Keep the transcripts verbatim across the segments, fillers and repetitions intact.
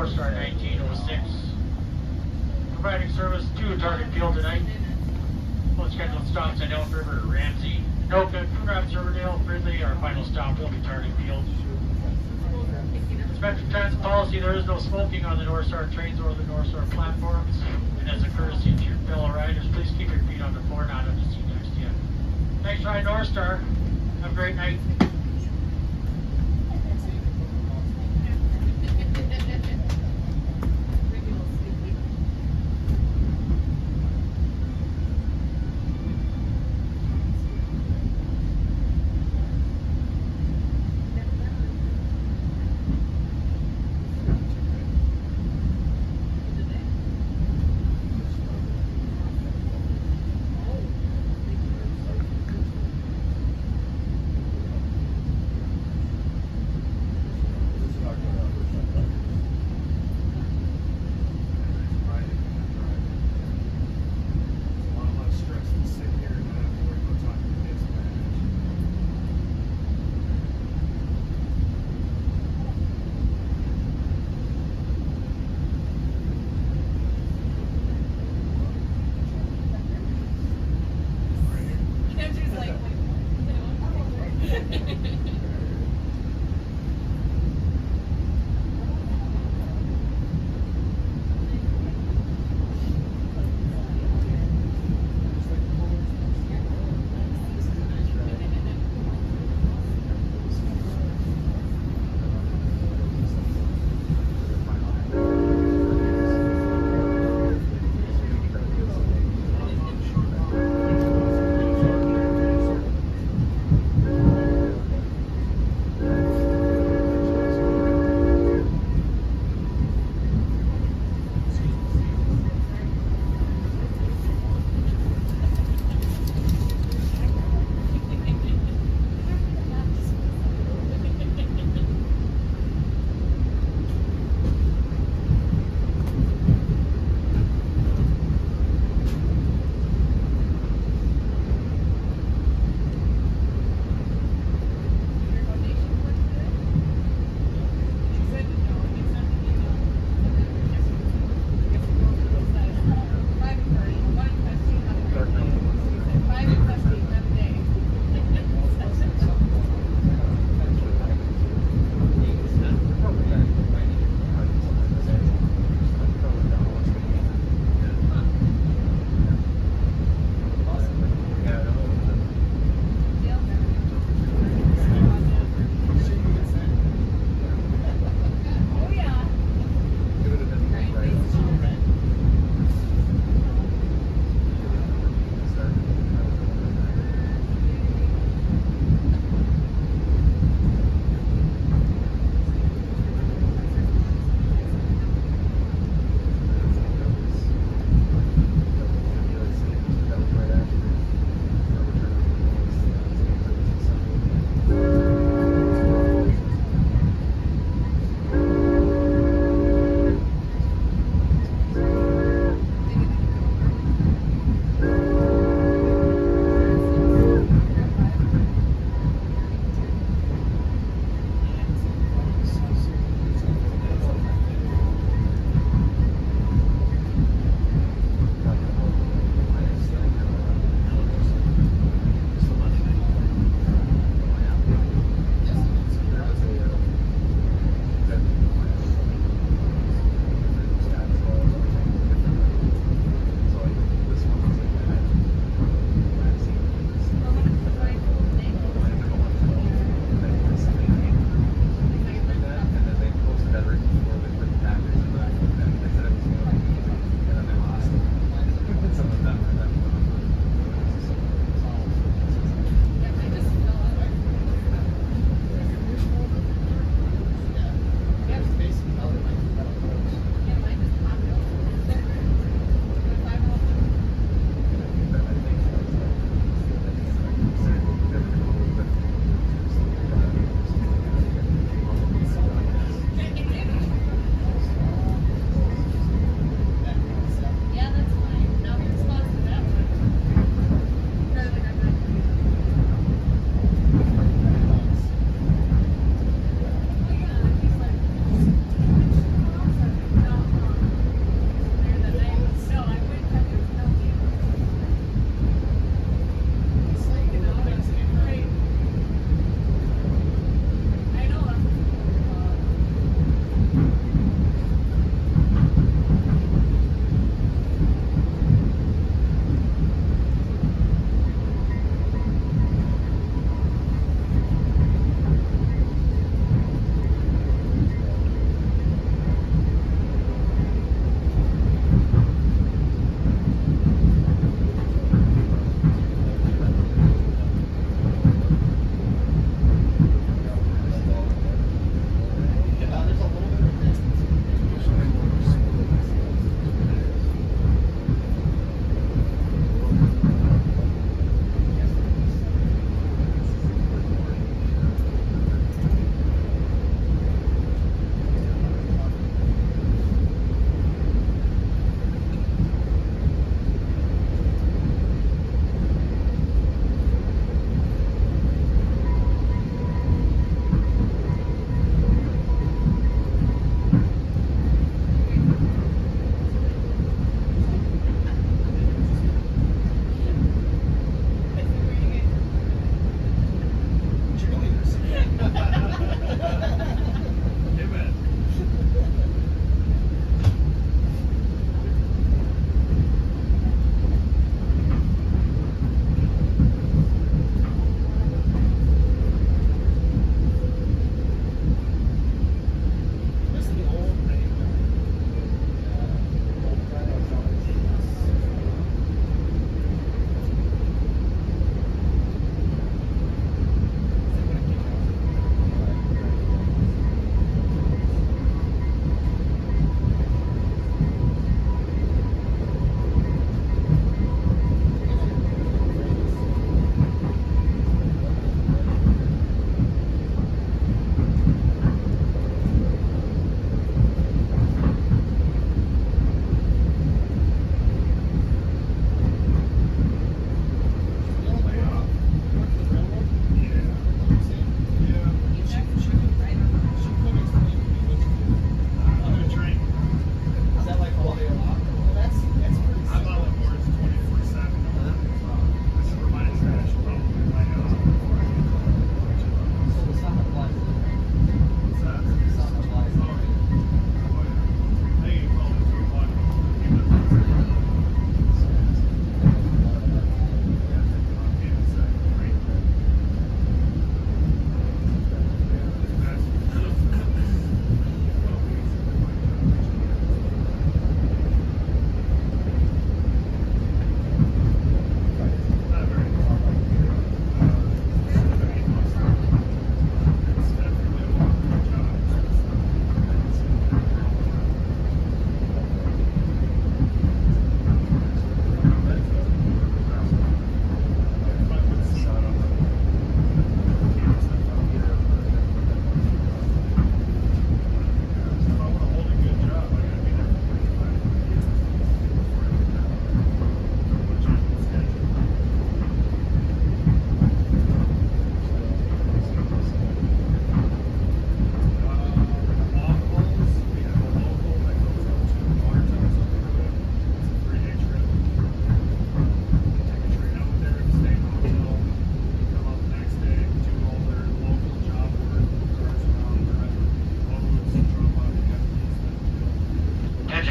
Northstar nineteen oh six. Providing service to target field tonight. Most scheduled stops at Elk River, Ramsey, Noka, Coonrod, Silverdale, Fridley. Our final stop will be target field. Spectrum Trans policy, there is no smoking on the Northstar trains or the Northstar platforms. And as a courtesy to your fellow riders, please keep your feet on the floor, not on the seat next to you. Thanks, Ride Northstar. Have a great night.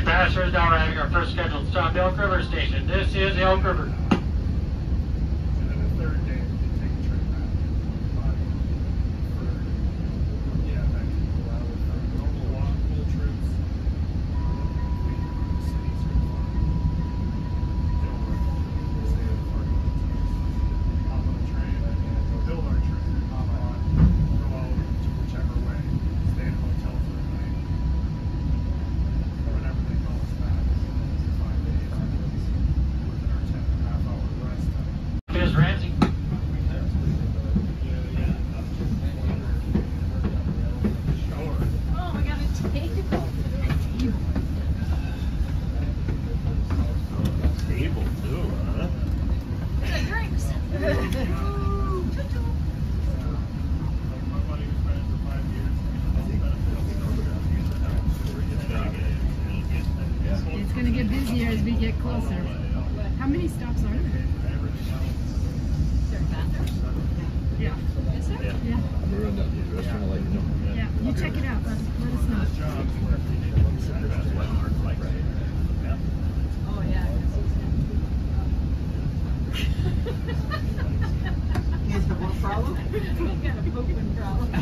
Passengers now arriving our first scheduled stop, Elk River Station. This is Elk River. It's going to get busier as we get closer. How many stops are there? Is there a bathroom? Yeah. Is there? Yeah. yeah. I'm going to run down to the restaurant and let you know. Yeah, you check it out. Let, let us know. Oh, yeah. He has the what problem? He's got a pooping problem.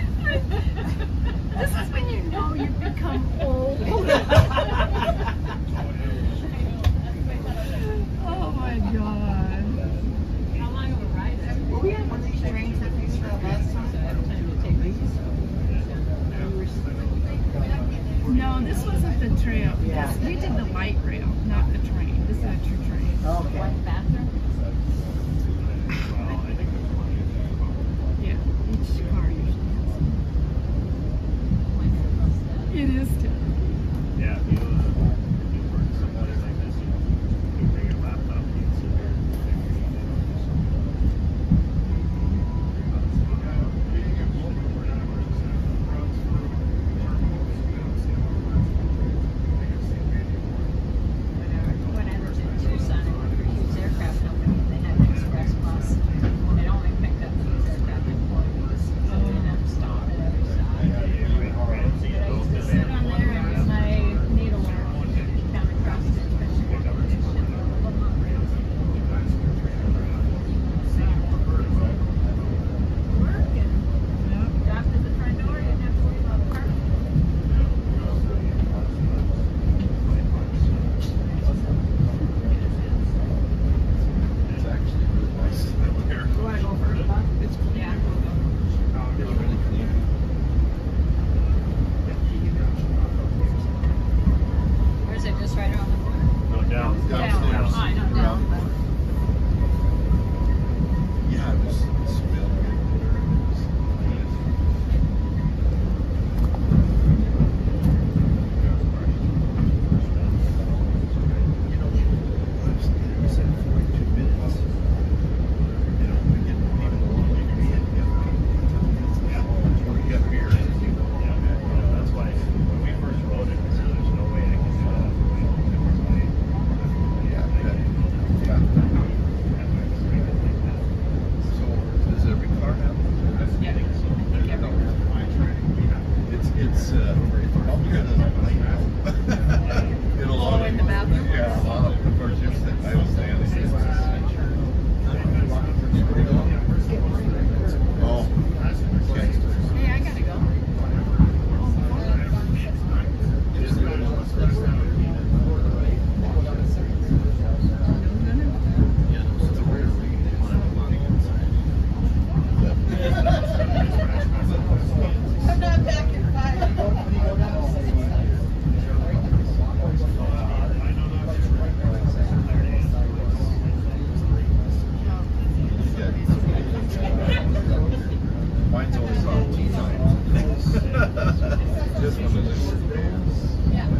This is when you know you've become old. Oh my God. How long of a ride is it? Well, we had one of these trains that we used for the last time. No, this wasn't the trail. Yeah. This, we did the light rail, not the train. This is a true train. Okay. One bathroom? Yeah, each car usually has. It is too. Yeah, if you, uh, if you work someplace like this, you, you bring your laptop and you sit there and When I lived in Tucson, I worked for Hughes Aircraft Company. They had an express bus. It only picked up Hughes Aircraft employees. So they didn't have to stop at every stop. But I used to sit on there and do my needlework down across the work and dropped at the front door. You didn't have to worry about parking. it's actually really nice over here. You want to go first, Bob? It's Yeah. it's really clean. Or is it just right around the corner? No, down. Down. Downstairs. Oh, I know down, but Yeah, it was it smelled good. We said forty-two minutes. You know, we get people along, we get together. Yeah, before we got beer. Yeah, that's why when we first wrote it, I said there's no way I can do that. Yeah, that, yeah. So, does every car have one? yeah, I think every It's, it's, uh, healthier than I know. In a lot Oh, in of, the bathroom? yeah, a lot of purchase that I was saying. Oh, okay. Hey, I gotta go. Yeah, it's a rare read. They want to have a lot of inside. I'm not back in five. Mine's always on tea time. This one is. Yeah.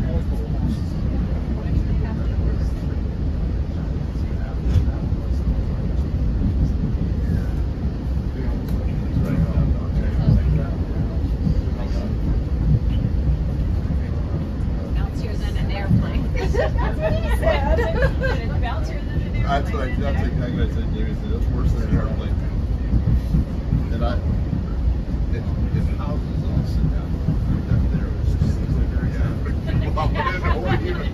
Bouncier than an airplane. That's what he said. It's bouncier than an airplane. That's what I, that's exactly what I said, Jamie said, that's worse than an airplane. And I, if, if houses all sit down, that there was just, yeah. Well, we didn't know what even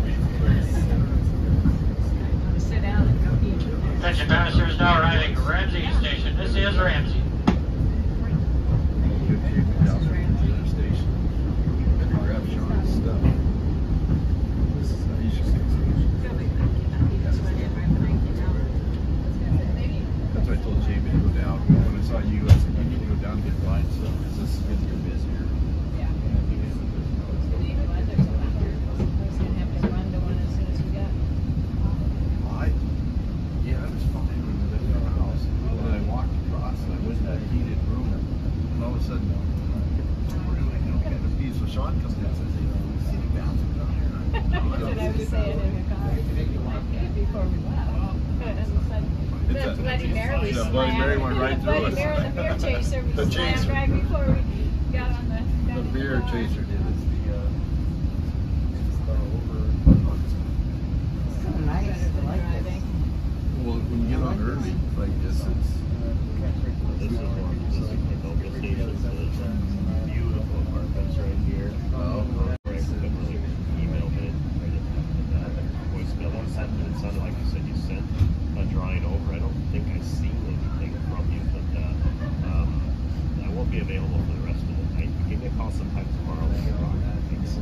Sit down and go eat. Attention passengers now arriving at Ramsey Station. This is Ramsey. That's why I told Jamie to go down. When I saw you, I said, you need to go down and get blind stuff because this is getting busier. I, yeah, I was fine when we lived in our house. And then I walked across and I went in that heated room. And all of a sudden, we're doing, you know, getting a piece. So Sean comes in and says, hey, you see the bathroom down here? That's what I was saying in the car before we left. The Bloody Mary The Bloody Mary went right through Bloody us. Mary, the beer chaser, The we slammed chaser. right before we got on the. got The in beer car. chaser did it. The, uh, the over. So nice. I like this. Well, when you get on early like this, it's. This is one, this is the local station, so it's beautiful apartments right here. Oh. Right, but when you emailed it, I just had that voicemail you sent, and it sounded like you said you sent a drawing over. I don't think I seen anything from you, but, uh, um, I won't be available for the rest of the night. Give me a call sometime tomorrow. Thanks.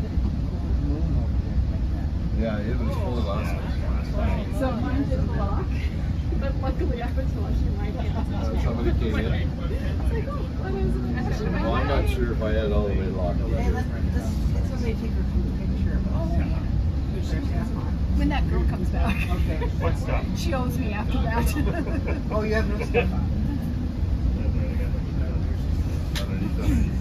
Yeah, it was full last Yeah, night. last night. So mine didn't lock, but luckily I was watching my hands. Uh, somebody came in. It's like, oh, what is it? Actually, my Well, I'm not sure if I had it all the way locked. Hey, let, this, somebody take her picture of us. When that girl comes back, Okay. What stuff? she owes me after that. Oh, you have no stuff on. Underneath, underneath.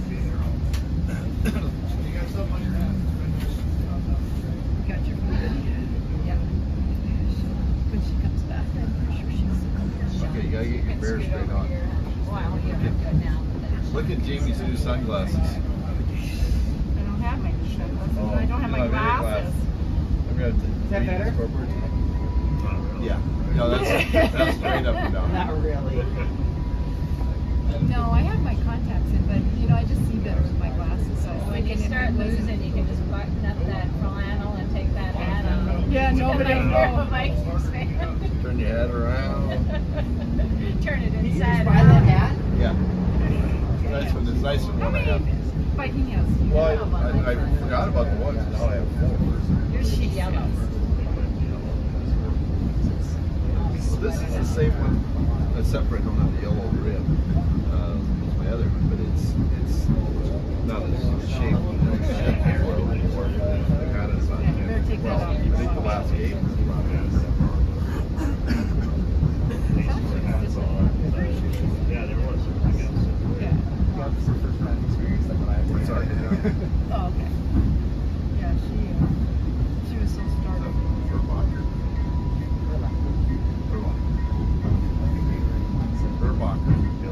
Got your food. Yep. When she comes back, I'm pretty sure she's. Okay, you gotta get your bear straight on. Wow, you're good now. Look at Jamie's new sunglasses. I don't have my sunglasses. Oh, I don't have you my don't have any glasses. I'm gonna have to. Is that better? Yeah. No, that's that's straight up and down. Not really. No, I have my contacts in, but you know, I just see better with my glasses. So I was When you thinking if start I was- losing, you can just button up that flannel and take that hat off. Yeah, nobody Like, knows. Mike was saying. Turn your head around. Turn it Did you just inside buy that out. hat? Yeah. Nice one. It's nice one How I many have. biking has? Well, I, I, I forgot about the ones. Now I have four. Yours is yellow. Well, this is the same one, except for I don't have the yellow rib. Um, it's my other one, but it's it's not as shaped. I got it on. Yeah, better take that Well, off. I think the last game was Yeah, there was, I guess. It's already done. Oh, okay. Yeah, she uh, she was so startled. Verbacher. Verbacher.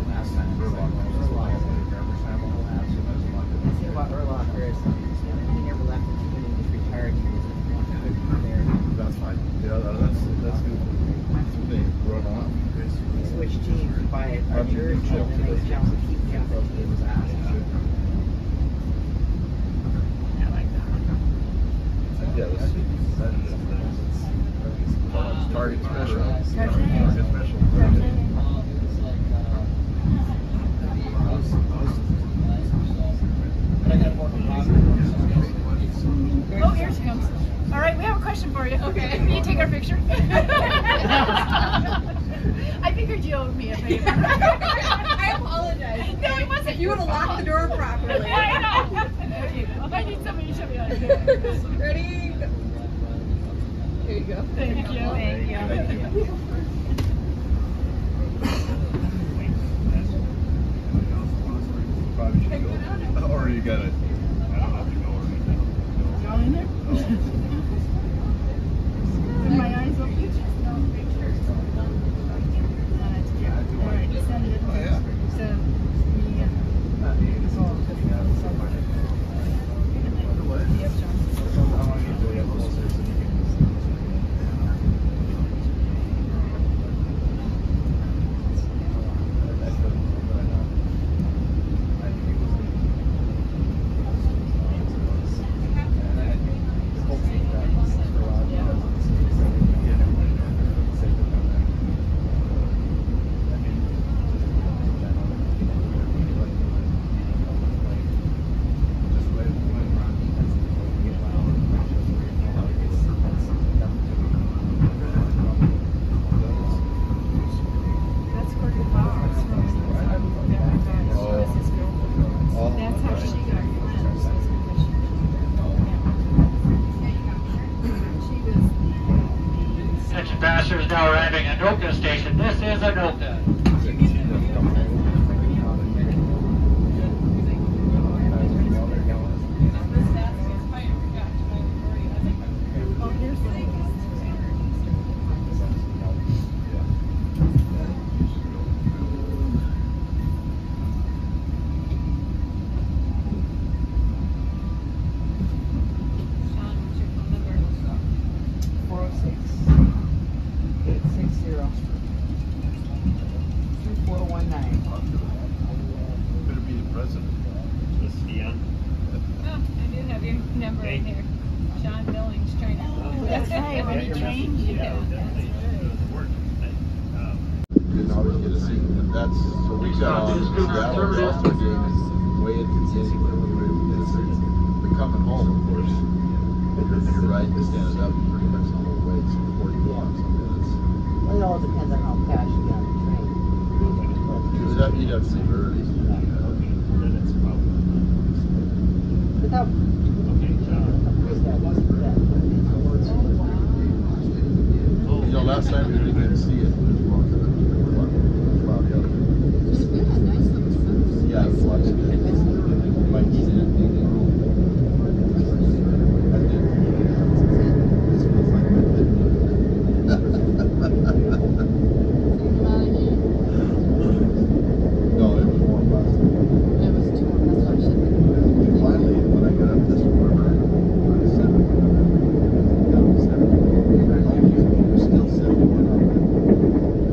The thing about Urlacher is he never left the team and he just retired. He was one good there. That's fine. Yeah, that- that's that's good. So they run off. He switched teams by I'm Archer and chill. then they jumped to keep him. It was awesome. I like that one. Yeah, this is target special. Target. Target special. Oh, here she comes. All right, we have a question for you. Okay. Can you take our picture? I figured you owed me a favor. I apologize. No, it wasn't. You would have locked the door properly. I know. There you go. I need somebody to show me how to do it. Ready? Go. There you go. Thank you. Thank you. Thank you. Probably should go. Or you got it. I don't have to go or anything. Down in there? With my eyes open? All right, send it. Oh, yeah. So, me and- Yep, John. now arriving at Anoka Station. This is Anoka. Oh, here's the Sean, what's your phone number? four oh six, eight six zero, two four one nine. Better be the president. This is Dion. Oh, I do have your number right here. Sean Billings trainer. Oh, that's right, when he trained you. Yeah, that's good. Didn't always get a seat, and that's, so we got on the Dallas All-Star game and way at the beginning when we were in Minnesota. But coming home, of course, you're, you're right, you're standing up pretty much the whole way, so forty blocks, I mean, it's, Well, it all depends on how fast you get on the train. you'd have, you'd have to leave early. Then it's probably. Without, Okay, John. that wasn't that. You know, last time we didn't get to see it, it was wrong to the cloudy out. Yeah, it was. Might need it. I did. This feels like my No, it was warm last night. It was too warm, that's why I should. Finally, when I got up this morning, I was seven. Down to seven. You're still seven.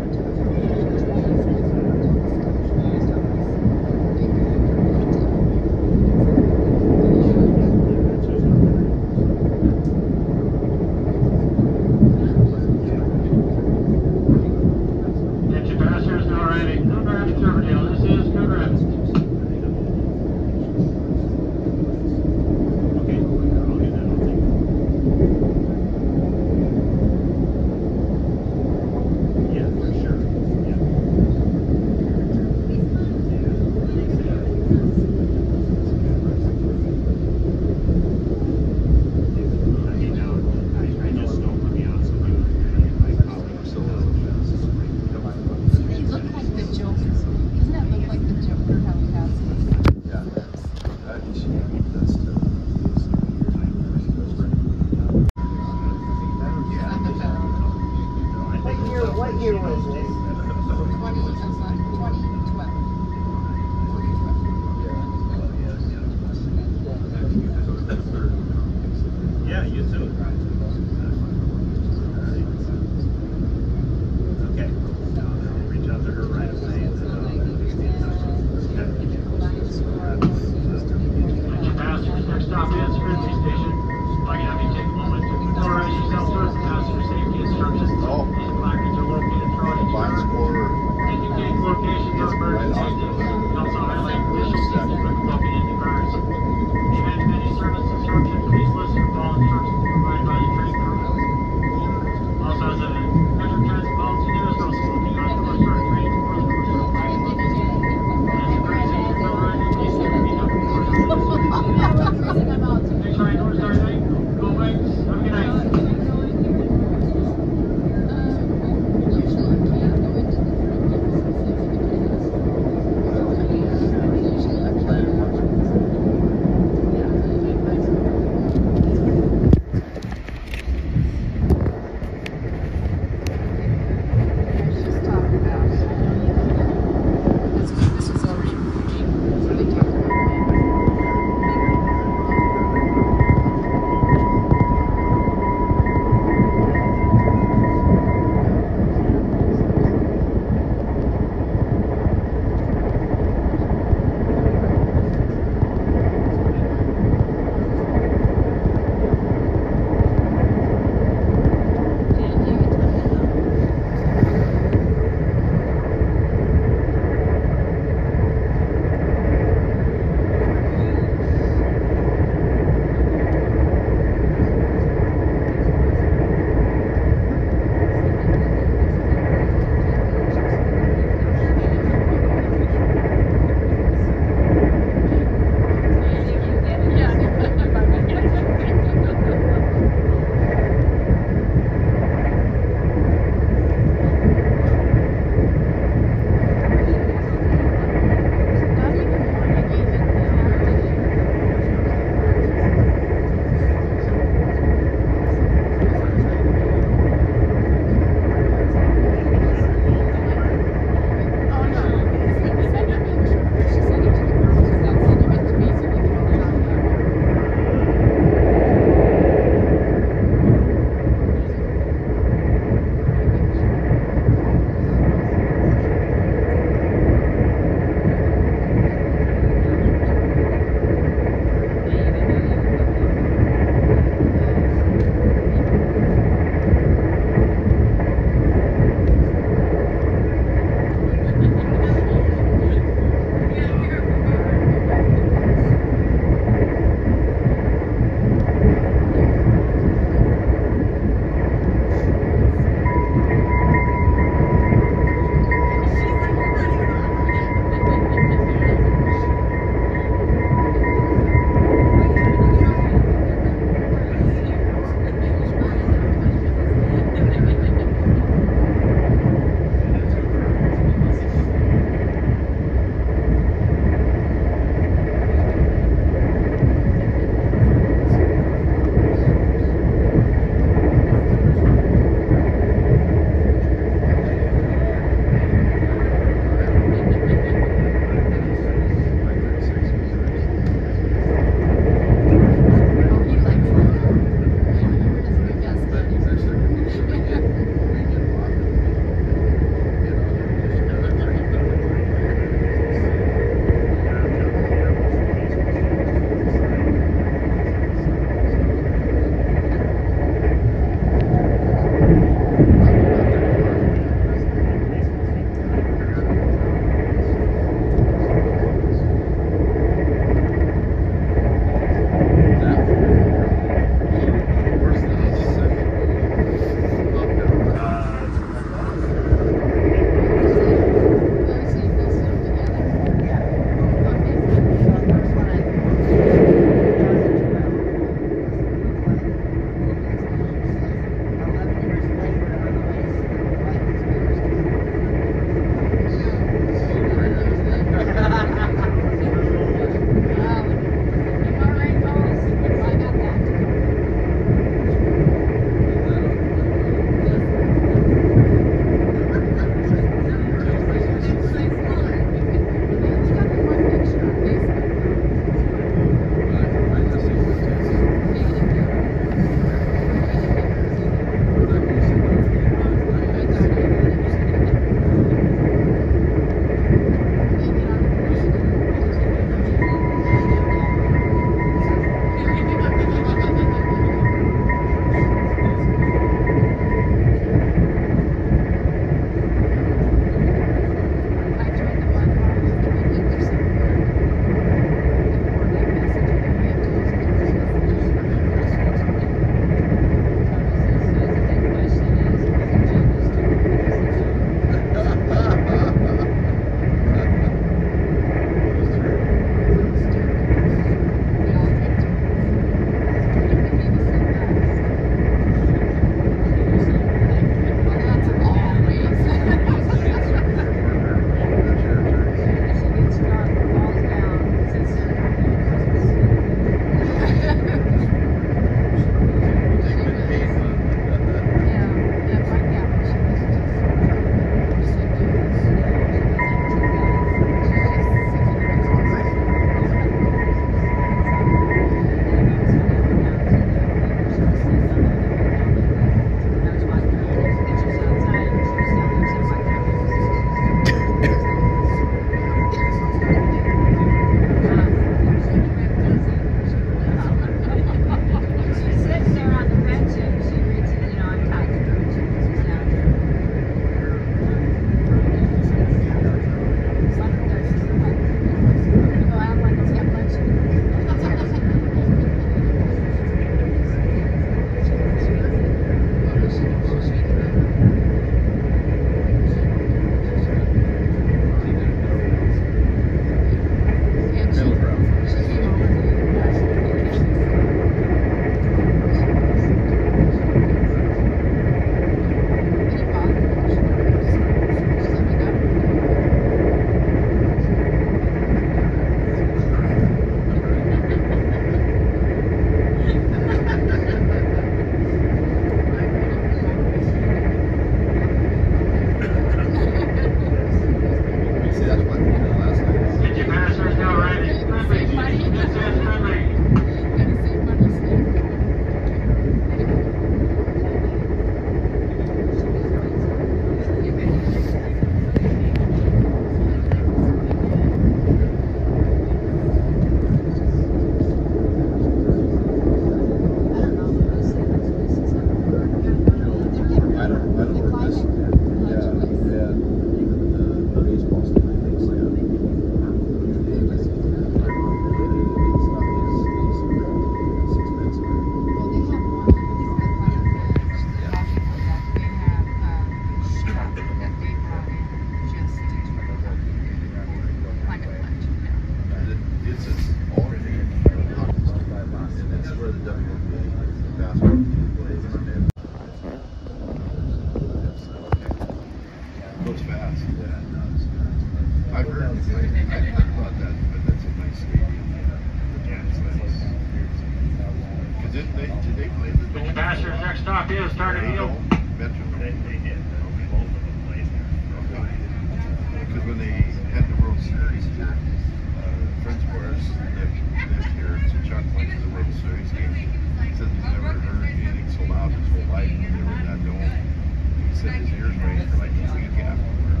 stop is target field. Metro. They, they did. Both of them played there. Because when they had the World Series here, uh, friends of ours lived, lived here, so Chuck went to the World Series game. He said he's never heard anything so loud his whole life when they were in that dome. He said his ears rang for like a week afterwards.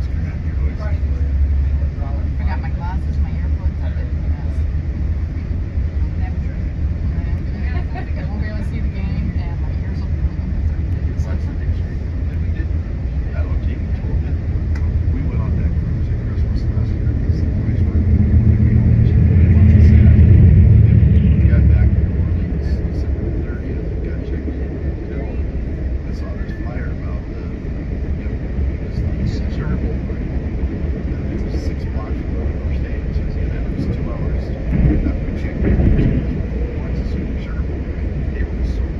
I got my glasses, my earphones, I didn't I won't be able to see the game, and my ears will be ringing. That's what they say. And we did, I don't know, Jamie told it. We went on that cruise at Christmas last year. Because the boys were we got back to New Orleans December thirtieth. We got checked in at the hotel. I saw this flyer about the, you know, this Sugar Bowl party. And it was six blocks from where we were staying. So it was two hours. That we checked in. Once a Sugar Bowl party. It was so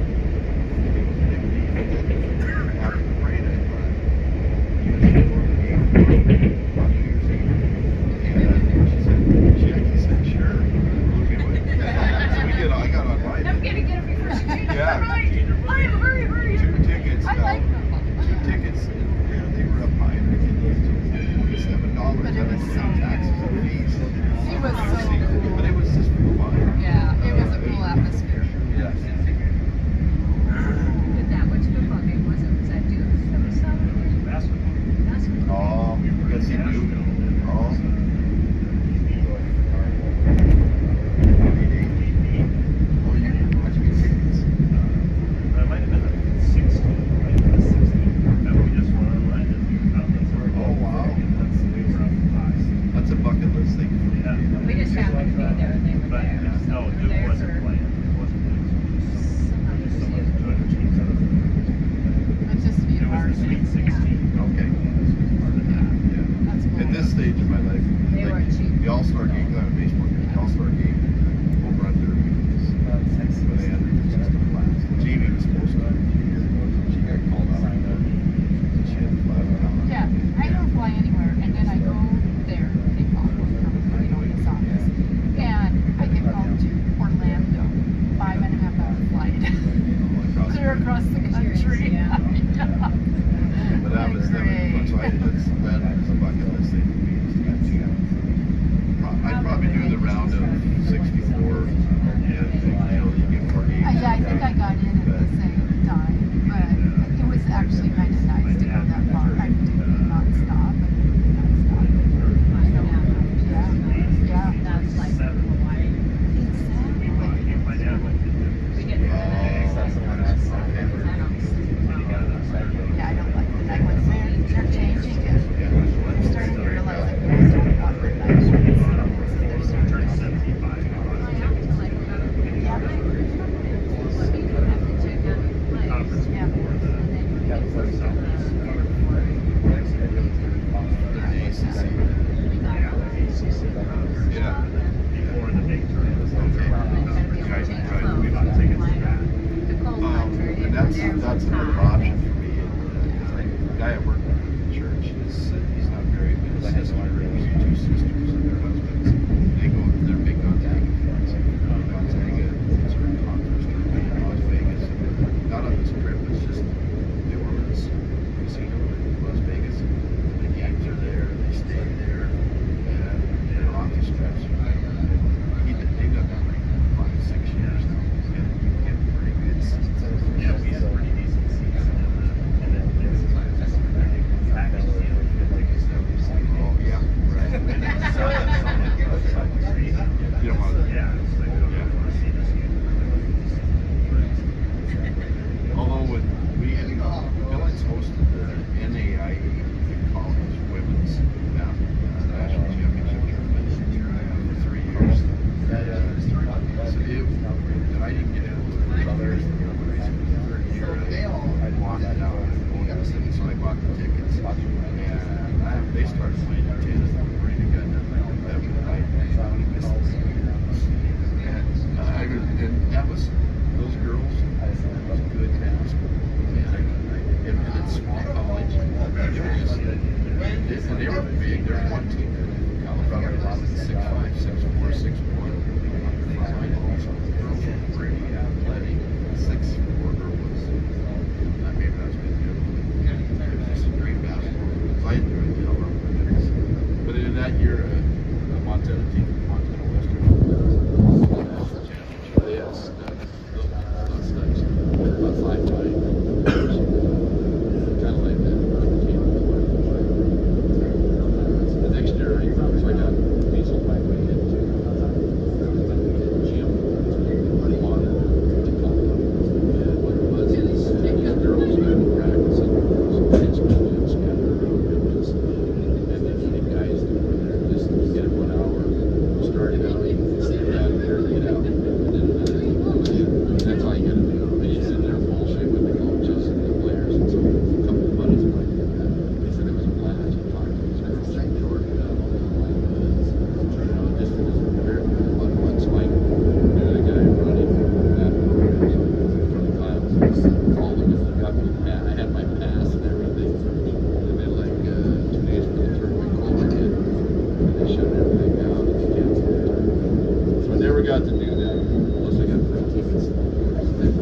after the parade, I thought, you guys should go to the game on New Year's Eve. And she said, she actually said, sure. Okay, what? So we did, I got online. I'm gonna get it before she changes Yeah. her mind. Hurry, hurry, hurry. Two tickets. I now, like them. Two tickets, and they were up high. Forty-seven dollars. But it was so taxes and fees. It was so cool. But it was just fun. Yeah, it was a cool atmosphere. Yeah. Did that, which football game was it? Was that Duke that we saw? Basketball. Basketball? Oh, yes, you do. Oh. Oh, you how'd you get tickets? That might have been a sixteen. Might have been a sixteen. That we just went online and we found that. Oh, wow. That's, we were up five. That's a bucket list thing for me. Yeah. We just happened to be there and they were But there. uh, no, Duke Theirs wasn't are- playing. It wasn't Duke. Just some of the two other teams out of the It's just to be a It part was of the it. Sweet sixteen. Okay. Yeah. That's cool. At this stage of my life, They like, weren't cheap. the All-Star game, I'm a baseball game, the All-Star game over on Derby is when they had it was just a blast. Jamie was supposed to be here. She got called out. She had to fly out of town. Yeah, I don't fly anywhere, and then I go there. They call me from, you know, this office, and I get called to Orlando, five and a half hour flight, Across clear the- across the country. Yeah. But that was, that was fun. So I, that's, that is a bucket list thing for me. Is to get to, pro- I'd probably do the round of sixty-four, and you know, you get more games. Uh, yeah, I think I got in at the same time, but it was actually kind of nice to go that far. I did not stop, but not stop. Yeah, yeah. That's like Hawaii. Exactly. My dad went to Duke. We get there. Yeah, I don't like it. I went there, they're changing it. I'm starting to realize that people don't want the nice ones. They're starting Turned to- seventy-five. Conference Yeah. before the Southeast. They're the A C C. Yeah, A C C. Yeah. Before the big tournament. Okay. Right, right. We bought tickets to that. Um, and that's, that's another option for me. Uh, like, the guy I work with in the church is, uh, he's not married, but his sister, his two sisters and their husbands, they go, they're big Gonzaga fans. Gonzaga is our conference tournament in Las Vegas. Not on this trip, it's just, they were in this casino in Las Vegas. The games are there, they stay there, and they're on these trips. He, they've done that like five, six years now. And you get pretty good seats. Yeah, we had pretty decent seats.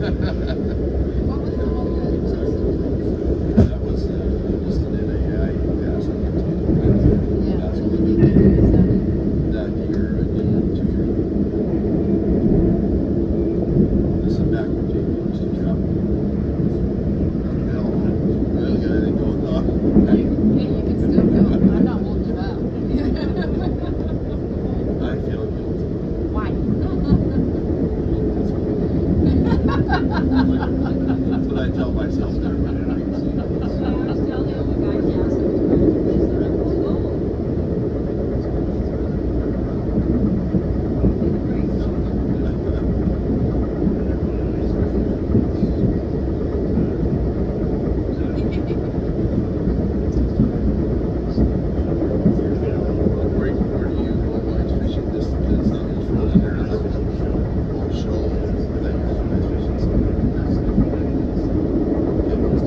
What was the one that That was uh, just an N A I pass on the table. yeah, That's so what when we they did did it, was that it? that year. I did it two years. This is back when J P used to travel. Hell, really got anything going on? Yeah, you can still go. I'm not holding it up. I feel guilty. Why? That's what I tell myself every day. I was telling the other guys yesterday, they said, "I'm cool." Where, where do you go ice fishing? Just because uh, it's frozen there, is it? Oh, show. I thought you were going ice fishing somewhere.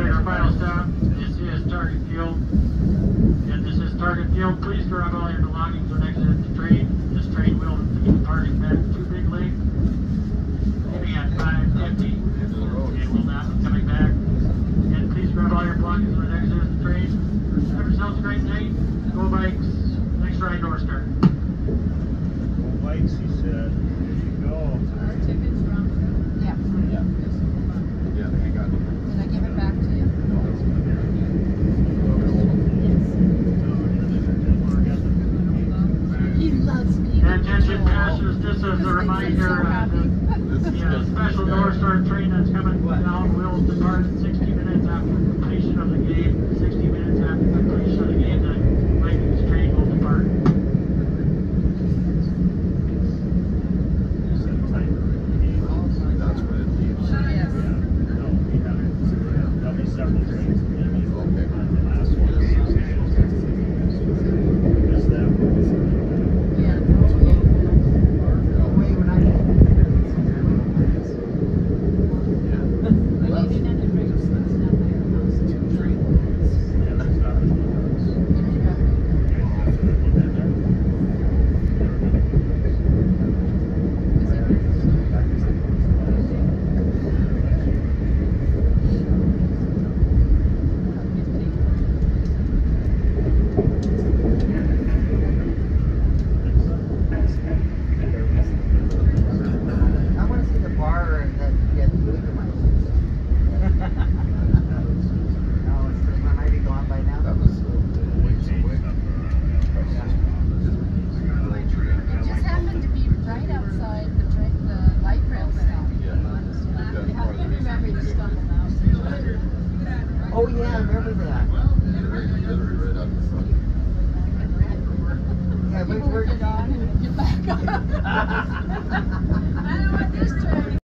right, our final stop. This is Target Field. And this is Target Field. Please grab all your belongings when exiting the train. This train will be departing back to Big Lake. Leaving at five fifty. It will not be coming back. And please grab all your belongings when exiting the train. Have yourselves a great night. Go Bikes. Thanks for Northstar. Go Bikes, he said. There you go. Our tickets round trip. Yeah. Yeah. Yeah, I got it. Did I give it back to you? He loves me. Attention passengers, this is a reminder uh, the yeah, special Northstar train that's coming down will depart sixty minutes after completion of the game. sixty minutes after completion of the game, the Vikings train will depart. That's when it leaves. Yes. No, we haven't. There'll be several trains. Maybe Okay. the last one. Is that Yeah. Wait, we're not But you didn't have to bring us down by your house. yeah, that's not I want to see the bar that you get the liquor license. Oh, it's it might be gone by now. That was uh, ways away. It just happened to be right outside the train, the light rail stop. Yeah. You have to remember to stumble out. Oh yeah, I remember that. Literally right out in front. Yeah, we People were. get on and get back on.